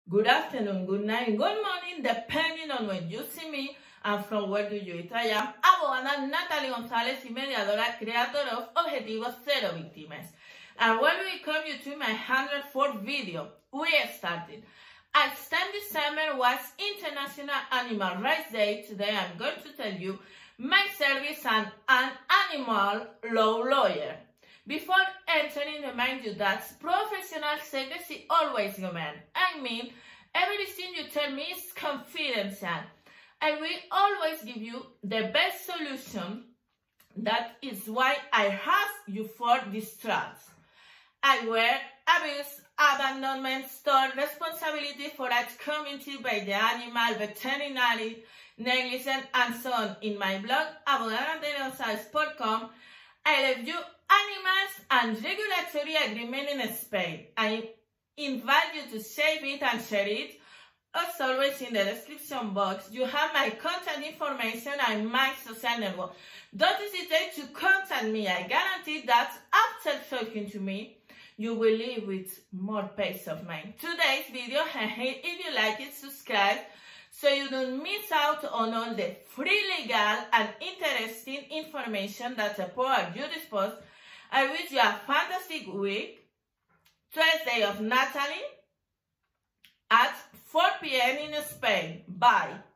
good afternoon, good night, good morning, depending on when you see me and from where do you eat. I am abogada Natalie González y mediadora, creator of Objetivos Cero Víctimas. And welcome you to my 104th video. We started. As 10 December was International Animal Rights Day, today I'm going to tell you my service as an animal law lawyer. Before entering, remind you that professional secrecy always remains. I mean, everything you tell me is confidential. I will always give you the best solution. That is why I ask you for distrust. I wear abuse, abandonment, store responsibility for a community by the animal, veterinary, negligence, and so on. In my blog, abogadanatelosales.com, I review animals and regulatory agreement in Spain. I invite you to save it and share it. As always, in the description box, you have my contact information and my social network. Don't hesitate to contact me. I guarantee that after talking to me, you will live with more peace of mind. Today's video, if you like it, subscribe so you don't miss out on all the free, legal, and interesting information that I pour at your disposal. I wish you a fantastic week. 12th day of Natalie at 4 p.m. in Spain. Bye.